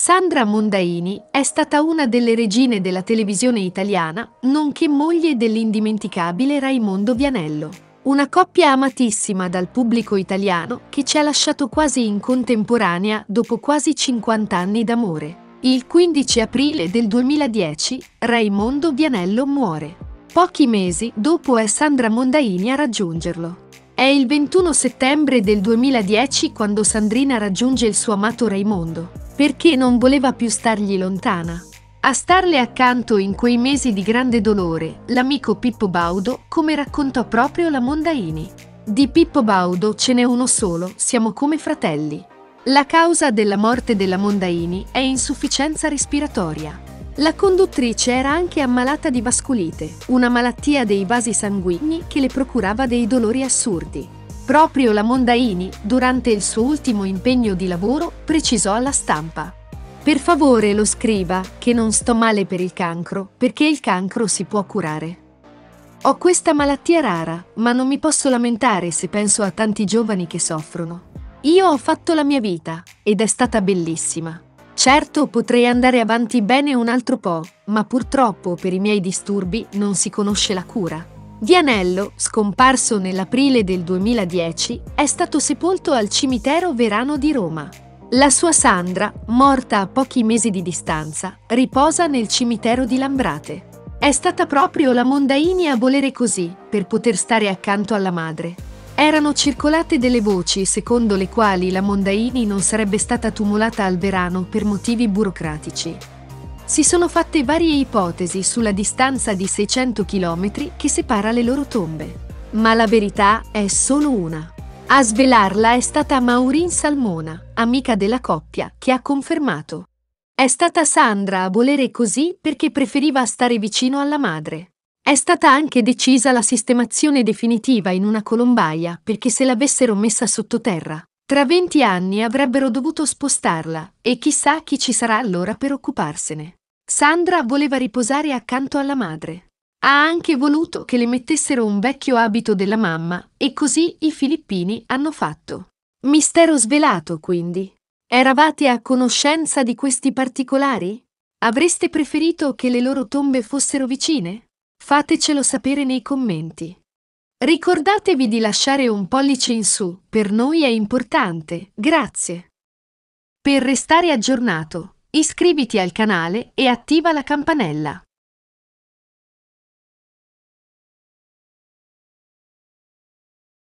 Sandra Mondaini è stata una delle regine della televisione italiana, nonché moglie dell'indimenticabile Raimondo Vianello. Una coppia amatissima dal pubblico italiano che ci ha lasciato quasi in contemporanea dopo quasi 50 anni d'amore. Il 15 aprile del 2010 Raimondo Vianello muore. Pochi mesi dopo è Sandra Mondaini a raggiungerlo. È il 21 settembre del 2010 quando Sandrina raggiunge il suo amato Raimondo, perché non voleva più stargli lontana. A starle accanto in quei mesi di grande dolore, l'amico Pippo Baudo, come raccontò proprio la Mondaini. Di Pippo Baudo ce n'è uno solo, siamo come fratelli. La causa della morte della Mondaini è insufficienza respiratoria. La conduttrice era anche ammalata di vasculite, una malattia dei vasi sanguigni che le procurava dei dolori assurdi. Proprio la Mondaini, durante il suo ultimo impegno di lavoro, precisò alla stampa: «Per favore lo scriva che non sto male per il cancro, perché il cancro si può curare. Ho questa malattia rara, ma non mi posso lamentare se penso a tanti giovani che soffrono. Io ho fatto la mia vita, ed è stata bellissima. Certo, potrei andare avanti bene un altro po', ma purtroppo per i miei disturbi non si conosce la cura». Vianello, scomparso nell'aprile del 2010, è stato sepolto al cimitero Verano di Roma. La sua Sandra, morta a pochi mesi di distanza, riposa nel cimitero di Lambrate. È stata proprio la Mondaini a volere così, per poter stare accanto alla madre. Erano circolate delle voci secondo le quali la Mondaini non sarebbe stata tumulata al Verano per motivi burocratici. Si sono fatte varie ipotesi sulla distanza di 600 km che separa le loro tombe. Ma la verità è solo una. A svelarla è stata Maureen Salmona, amica della coppia, che ha confermato: è stata Sandra a volere così perché preferiva stare vicino alla madre. È stata anche decisa la sistemazione definitiva in una colombaia perché se l'avessero messa sottoterra, tra 20 anni avrebbero dovuto spostarla e chissà chi ci sarà allora per occuparsene. Sandra voleva riposare accanto alla madre. Ha anche voluto che le mettessero un vecchio abito della mamma e così i filippini hanno fatto. Mistero svelato, quindi. Eravate a conoscenza di questi particolari? Avreste preferito che le loro tombe fossero vicine? Fatecelo sapere nei commenti. Ricordatevi di lasciare un pollice in su, per noi è importante, grazie. Per restare aggiornato, iscriviti al canale e attiva la campanella.